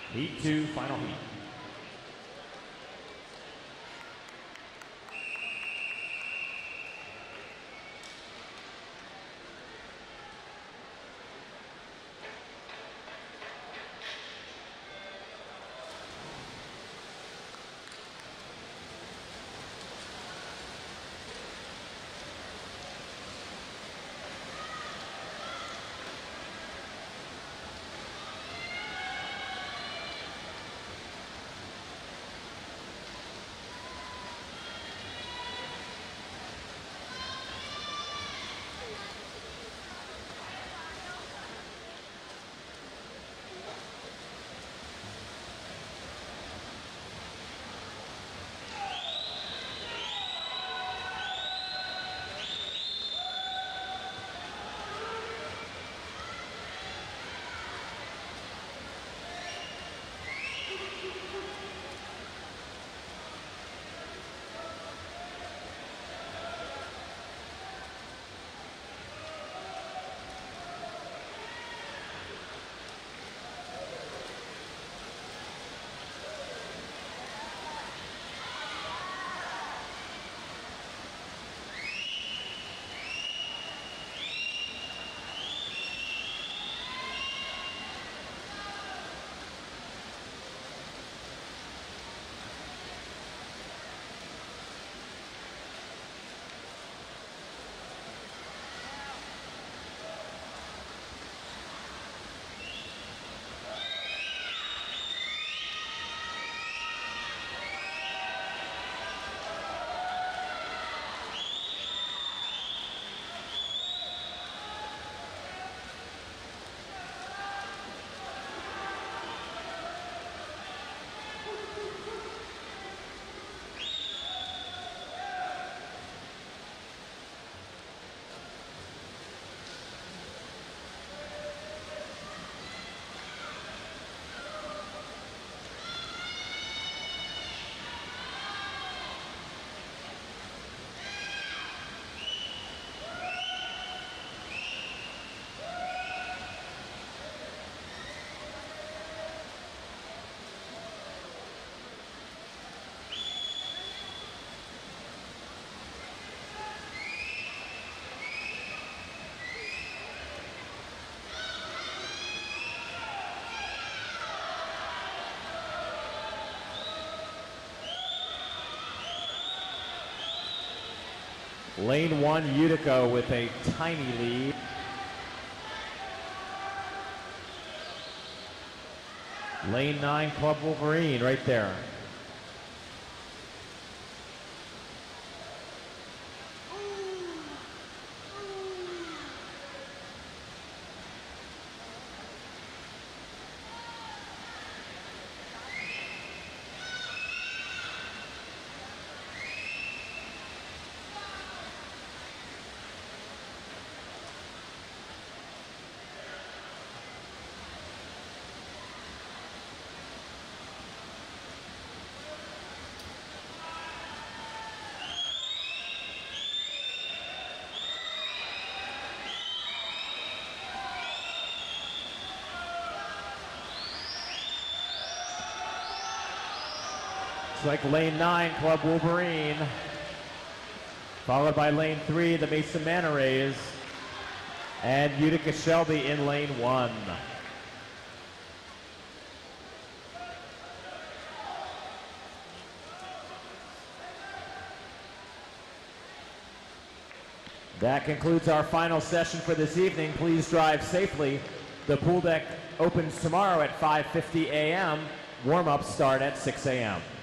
Heat 2, final heat. Lane 1, Utica with a tiny lead. Lane 9, Club Wolverine right there. It's like lane 9, Club Wolverine, followed by lane 3, the Mesa Manta Rays, and Utica Shelby in lane 1. That concludes our final session for this evening. Please drive safely. The pool deck opens tomorrow at 5:50 a.m. Warm-ups start at 6 a.m.